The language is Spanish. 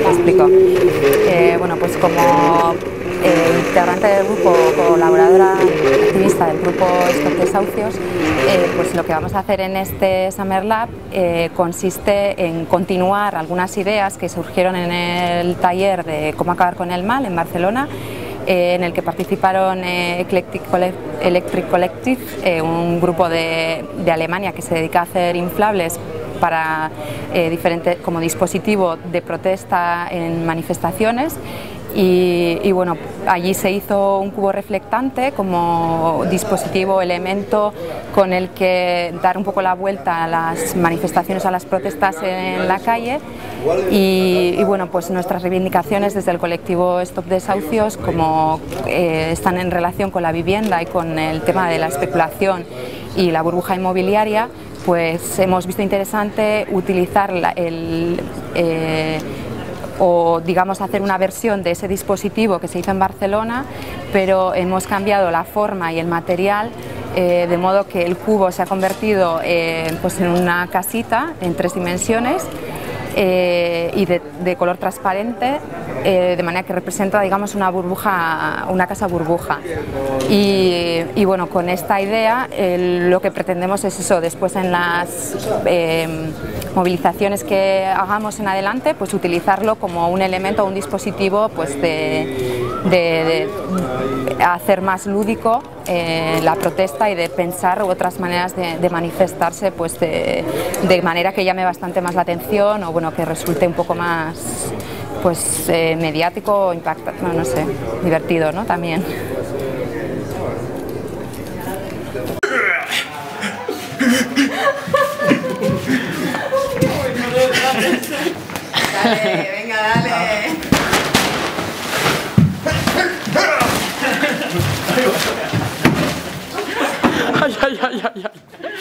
te explico. Bueno, pues como integrante del grupo, colaboradora activista del grupo Stop Desahucios, pues lo que vamos a hacer en este Summer Lab consiste en continuar algunas ideas que surgieron en el taller de cómo acabar con el mal en Barcelona, en el que participaron Electric Collective, un grupo de Alemania que se dedica a hacer inflables para como dispositivo de protesta en manifestaciones. Y bueno, allí se hizo un cubo reflectante como dispositivo, elemento con el que dar un poco la vuelta a las manifestaciones, a las protestas en la calle. Y bueno, pues nuestras reivindicaciones desde el colectivo Stop Desahucios, como están en relación con la vivienda y con el tema de la especulación y la burbuja inmobiliaria, pues hemos visto interesante utilizar o digamos hacer una versión de ese dispositivo que se hizo en Barcelona, pero hemos cambiado la forma y el material, de modo que el cubo se ha convertido pues en una casita en 3 dimensiones y de color transparente, de manera que representa, digamos, una burbuja, una casa burbuja. Y bueno, con esta idea lo que pretendemos es eso, después en las movilizaciones que hagamos en adelante, pues utilizarlo como un elemento, un dispositivo, pues de hacer más lúdico la protesta y de pensar otras maneras de manifestarse, pues de manera que llame bastante más la atención, o bueno, que resulte un poco más pues mediático o impactante, no sé, divertido, ¿no? También. Dale, venga, dale. Ay, ay, ay, ay, ay.